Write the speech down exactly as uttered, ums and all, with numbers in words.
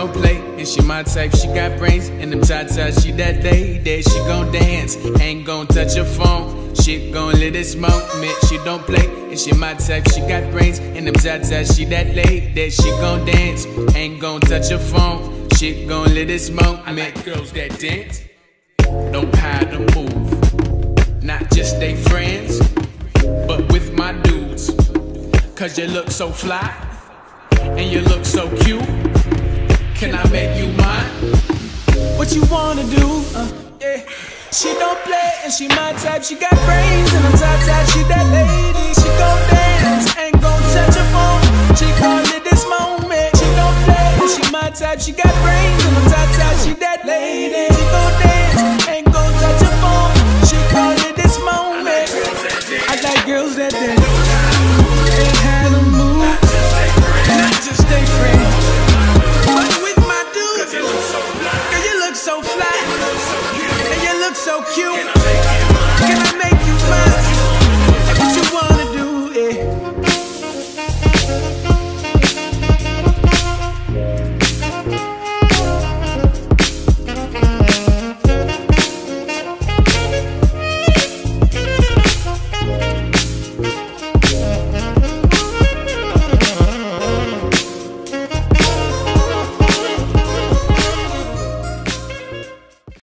don't play, and she my type. She got brains and them tatas. She that lady, she gon' dance, ain't gon' touch her phone. She gon' let it smoke, man. She don't play, and she my type. She got brains and them tatas. She that lady, she gon' dance, ain't gon' touch her phone. She gon' let it smoke, man. I like girls that dance, don't hide or move. Not just they friends, but with my dudes. Cause you look so fly, and you look so cute. Can I make you mine? What you wanna do? Uh, yeah. She don't play and she my type. She got brains and I'm top type. She that lady. She gon' dance, ain't gon' touch her phone. She gon' live this moment. She don't play and she my type. She got brains and I'm top type. She that lady.